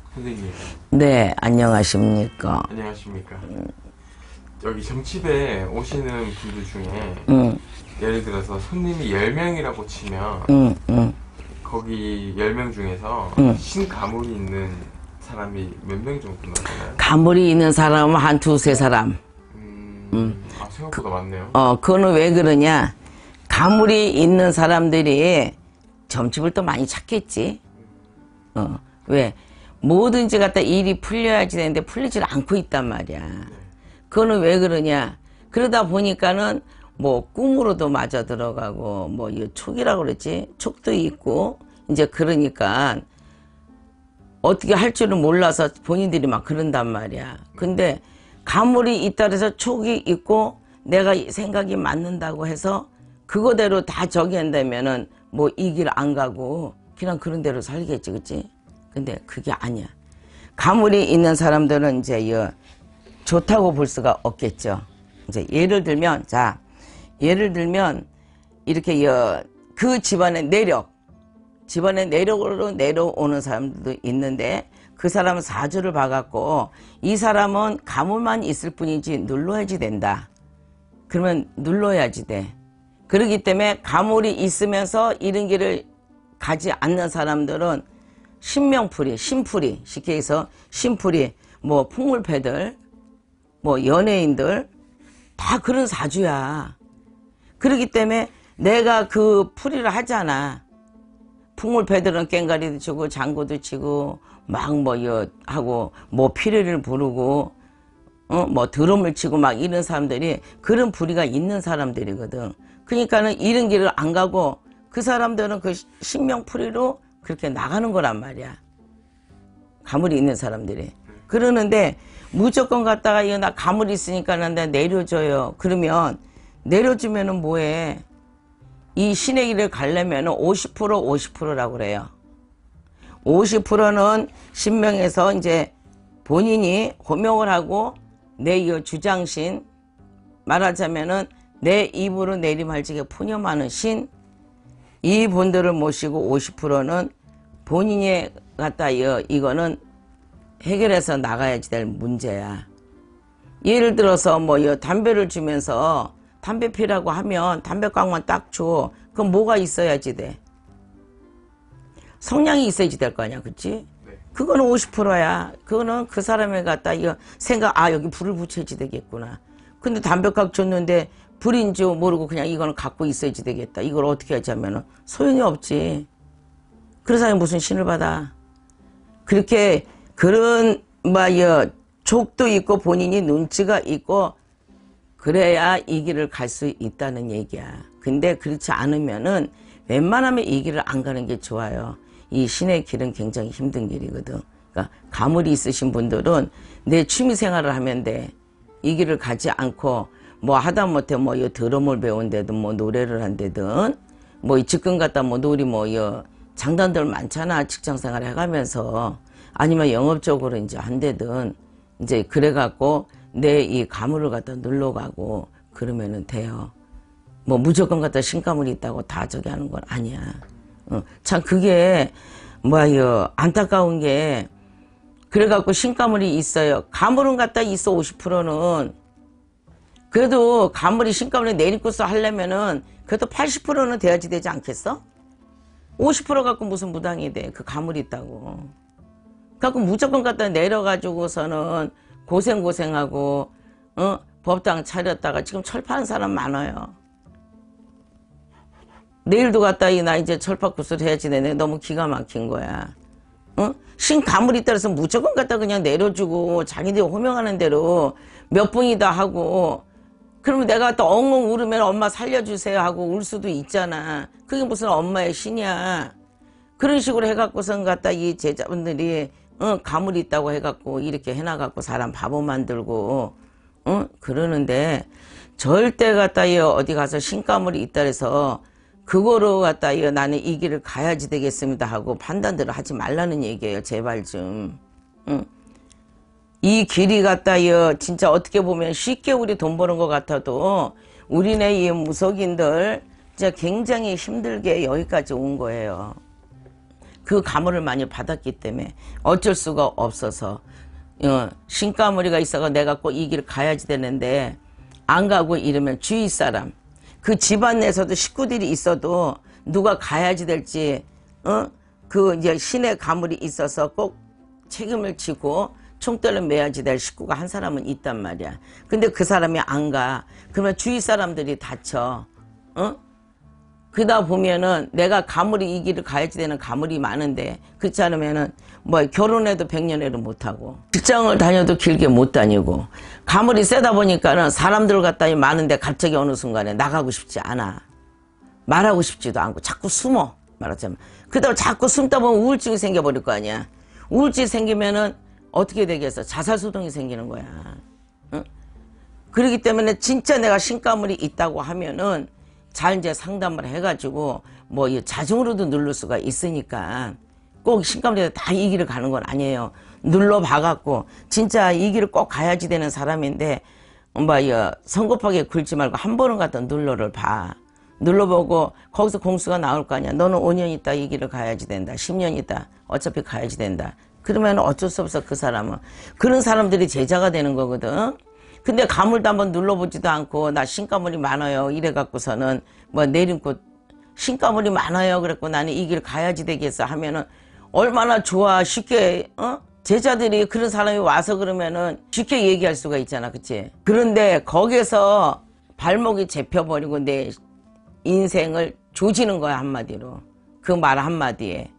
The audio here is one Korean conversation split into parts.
선생님. 네, 안녕하십니까. 안녕하십니까. 여기 점집에 오시는 분들 중에 예를 들어서 손님이 10명이라고 치면 거기 10명 중에서 신가물이 있는 사람이 몇 명 정도 나타나요? 가물이 있는 사람은 한 두세 사람. 생각보다 많네요. 그거는 왜 그러냐. 가물이 있는 사람들이 점집을 또 많이 찾겠지. 왜? 뭐든지 갖다 일이 풀려야지 되는데 풀리질 않고 있단 말이야. 그거는 왜 그러냐. 그러다 보니까는 뭐 꿈으로도 맞아 들어가고 뭐 이 촉이라고 그랬지. 촉도 있고 이제 그러니까 어떻게 할 줄은 몰라서 본인들이 막 그런단 말이야. 근데 가물이 있다 그래서 촉이 있고 내가 생각이 맞는다고 해서 그거대로 다 저기 한다면은 뭐 이 길 안 가고 그냥 그런 대로 살겠지, 그치? 근데 그게 아니야. 가물이 있는 사람들은 이제 좋다고 볼 수가 없겠죠. 이제 예를 들면, 자, 예를 들면 이렇게 그 집안의 내력으로 내려오는 사람들도 있는데 그 사람은 사주를 봐갖고 이 사람은 가물만 있을 뿐이지 눌러야지 된다. 그러면 눌러야지 돼. 그렇기 때문에 가물이 있으면서 이런 길을 가지 않는 사람들은 신명풀이, 신풀이, 쉽게 해서 신풀이, 뭐 풍물패들, 뭐 연예인들 다 그런 사주야. 그렇기 때문에 내가 그 풀이를 하잖아. 풍물패들은 깽가리도 치고 장구도 치고 막 하고 뭐 피리를 부르고 뭐 드럼을 치고 막 이런 사람들이 그런 불이가 있는 사람들이거든. 그러니까는 이런 길을 안 가고 그 사람들은 그 신명풀이로 그렇게 나가는 거란 말이야. 가물이 있는 사람들이. 그러는데 무조건 갖다가 나 가물이 있으니까는 내가 내려줘요. 그러면 내려주면은 뭐해? 이 신의 길을 가려면은 50% 50%라고 그래요. 50%는 신명에서 이제 본인이 호명을 하고 내 주장신, 말하자면은 내 입으로 내림할지게 푸념하는 신, 이 분들을 모시고 50%는 본인이 갖다 이거는 해결해서 나가야지 될 문제야. 예를 들어서 담배를 주면서 담배 피라고 하면 담배깡만 딱 줘. 그럼 뭐가 있어야지 돼? 성량이 있어야지 될 거 아니야, 그치? 네. 그거는 50%야. 그거는 그 사람이 갖다 생각, 여기 불을 붙여야지 되겠구나. 근데 담배값 줬는데 불인 줄 모르고 그냥 이거는 갖고 있어야지 되겠다. 이걸 어떻게 하자면은 소용이 없지. 그런 사람이 무슨 신을 받아. 그렇게 그런 족도 있고 본인이 눈치가 있고 그래야 이 길을 갈 수 있다는 얘기야. 근데 그렇지 않으면은 웬만하면 이 길을 안 가는 게 좋아요. 이 신의 길은 굉장히 힘든 길이거든. 그러니까 가물이 있으신 분들은 내 취미 생활을 하면 돼. 이 길을 가지 않고 하다못해 드럼을 배운데든 노래를 한데든 지금 갖다 놀이 장단들 많잖아. 직장생활 해가면서 아니면 영업적으로 이제 한데든 이제 그래갖고 내 이 가물을 갖다 눌러가고 그러면은 돼요. 무조건 갖다 신가물이 있다고 다 저기 하는 건 아니야. 참 그게 안타까운 게 그래갖고 신가물이 있어요. 가물은 갖다 있어 50%는. 그래도 가물이 신가물이 내리고서 하려면은 그래도 80%는 돼야지 되지 않겠어? 50% 갖고 무슨 무당이 돼. 그 가물이 있다고. 갖고 무조건 갖다 내려가지고서는 고생하고 법당 차렸다가 지금 철파하는 사람 많아요. 내일도 갔다 나 이제 철파 구슬 해야지 되네. 너무 기가 막힌 거야. 신가물이 따라서 무조건 갖다 그냥 내려주고 자기들이 호명하는 대로 몇 분이다 하고 그러면 내가 또 엉엉 울으면 엄마 살려주세요 하고 울 수도 있잖아. 그게 무슨 엄마의 신이야. 그런 식으로 해갖고선 갖다 이 제자분들이 가물이 있다고 해갖고 이렇게 해놔갖고 사람 바보 만들고 그러는데 절대 갖다 어디 가서 신가물이 있다 해서 그거로 갖다 나는 이 길을 가야지 되겠습니다 하고 판단들을 하지 말라는 얘기예요. 제발 좀. 이 길이 갖다 진짜 어떻게 보면 쉽게 우리 돈 버는 것 같아도 우리네 이 무속인들 진짜 굉장히 힘들게 여기까지 온 거예요. 그 가물을 많이 받았기 때문에 어쩔 수가 없어서 신가물이가 있어서 내가 꼭 이 길을 가야지 되는데 안 가고 이러면 주위 사람 그 집안 내에서도 식구들이 있어도 누가 가야지 될지 그 이제 신의 가물이 있어서 꼭 책임을 지고 총대를 매야지 될 식구가 한 사람은 있단 말이야. 근데 그 사람이 안 가. 그러면 주위 사람들이 다쳐. 그러다 보면은 내가 가물이 이 길을 가야지 되는 가물이 많은데 그렇지 않으면은 뭐 결혼해도 100년에도 못하고 직장을 다녀도 길게 못 다니고 가물이 세다 보니까는 사람들 갖다 많은데 갑자기 어느 순간에 나가고 싶지 않아. 말하고 싶지도 않고 자꾸 숨어. 말하자면. 그러다 자꾸 숨다 보면 우울증이 생겨버릴 거 아니야. 우울증이 생기면은 어떻게 되겠어? 자살소동이 생기는 거야. 그렇기 때문에 진짜 내가 신가물이 있다고 하면은 잘 이제 상담을 해가지고 뭐 자중으로도 누를 수가 있으니까 꼭 신가물이 다 이 길을 가는 건 아니에요. 눌러봐갖고 진짜 이 길을 꼭 가야지 되는 사람인데 성급하게 굴지 말고 한 번은 갖다 눌러를 봐. 눌러보고 거기서 공수가 나올 거 아니야. 너는 5년 있다 이 길을 가야지 된다. 10년 있다 어차피 가야지 된다. 그러면 어쩔 수 없어 그 사람은. 그런 사람들이 제자가 되는 거거든. 근데 가물도 한번 눌러보지도 않고 나 신가물이 많아요 이래갖고서는 뭐 내림고 신가물이 많아요 그랬고 나는 이 길 가야지 되겠어 하면은 얼마나 좋아. 쉽게 제자들이 그런 사람이 와서 그러면은 쉽게 얘기할 수가 있잖아. 그치? 그런데 거기서 발목이 잡혀버리고 내 인생을 조지는 거야 한마디로. 그 말 한마디에.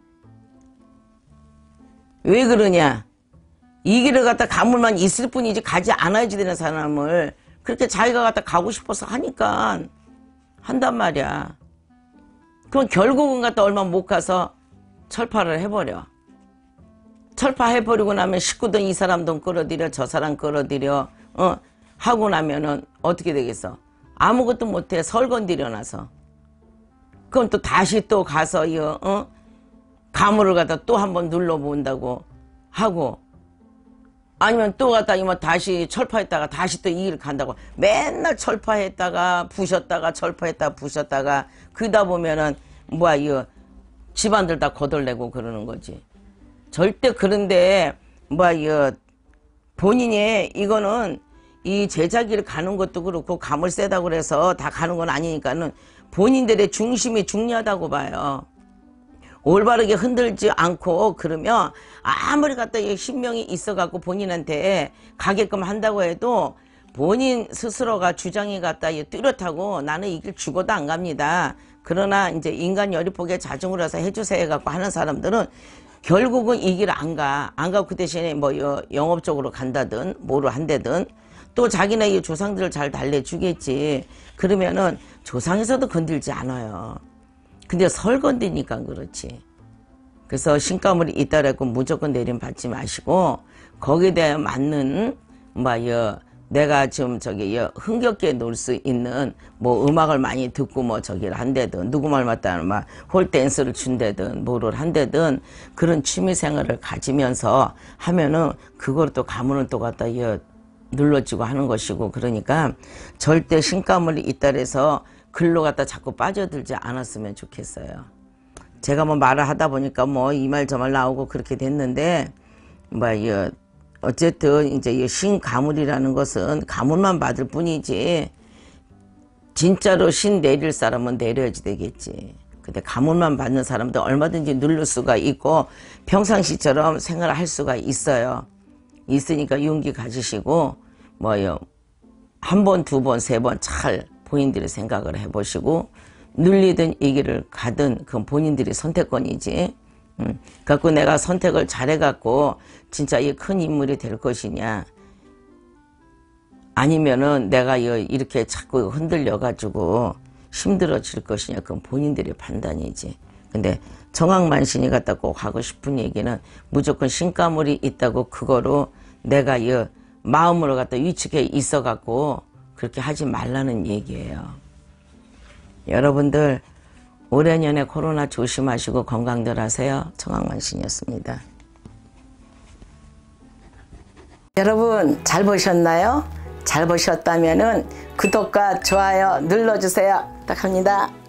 왜 그러냐? 이 길을 갖다 가물만 있을 뿐이지 가지 않아야지 되는 사람을 그렇게 자기가 갖다 가고 싶어서 하니까 한단 말이야. 그럼 결국은 갖다 얼마 못 가서 철파를 해버려. 철파해버리고 나면 식구들 이 사람 돈 끌어들여 저 사람 끌어들여 하고 나면은 어떻게 되겠어? 아무것도 못해 설건들여 놔서. 그럼 또 다시 또 가서 가물을 갖다 또 한번 눌러본다고 하고 아니면 또 갖다 다시 철파했다가 다시 또 이 길을 간다고 맨날 철파했다가 부셨다가 철파했다가 부셨다가 그러다 보면은 집안들 다 거덜내고 그러는 거지. 절대 그런데 본인이 이거는 이 제자기를 가는 것도 그렇고 가물 세다고 그래서 다 가는 건 아니니까는 본인들의 중심이 중요하다고 봐요. 올바르게 흔들지 않고 그러면 아무리 갖다 신명이 있어갖고 본인한테 가게끔 한다고 해도 본인 스스로가 주장이 갖다 뚜렷하고 나는 이 길 죽어도 안 갑니다. 그러나 이제 인간 열이폭에 자중을 해서 해주세요 해갖고 하는 사람들은 결국은 이 길 안 가. 안 가고 그 대신에 영업적으로 간다든 뭐를 한다든 또 자기네 이 조상들을 잘 달래주겠지. 그러면은 조상에서도 건들지 않아요. 근데 설건드니까 그렇지. 그래서 신가물이 있다라고 무조건 내림받지 마시고 거기에 대해 맞는 내가 지금 흥겹게 놀 수 있는 음악을 많이 듣고 저기를 한다든 누구 말 맞다는 홀댄스를 춘다든 뭐를 한다든 그런 취미 생활을 가지면서 하면은 그걸 또 가물은 또 갖다 눌러지고 하는 것이고 그러니까 절대 신가물이 있다 그래서 글로 갖다 자꾸 빠져들지 않았으면 좋겠어요. 제가 말을 하다 보니까 이 말 저 말 나오고 그렇게 됐는데 어쨌든 이제 신가물이라는 것은 가물만 받을 뿐이지 진짜로 신 내릴 사람은 내려야지 되겠지. 근데 가물만 받는 사람도 얼마든지 누를 수가 있고 평상시처럼 생활을 할 수가 있어요. 있으니까 용기 가지시고 한 번, 두 번, 세 번 잘 본인들이 생각을 해보시고 눌리든 이 길을 가든 그건 본인들이 선택권이지. 갖고 내가 선택을 잘해갖고 진짜 이 큰 인물이 될 것이냐 아니면은 내가 이렇게 자꾸 흔들려가지고 힘들어질 것이냐 그건 본인들의 판단이지. 근데 정황만신이 갖다 꼭 하고 싶은 얘기는 무조건 신가물이 있다고 그거로 내가 마음으로 갖다 위축해 있어갖고 그렇게 하지 말라는 얘기예요. 여러분들 올해 년에 코로나 조심하시고 건강들 하세요. 정황만신이었습니다. 여러분 잘 보셨나요? 잘 보셨다면은 구독과 좋아요 눌러주세요. 부탁합니다.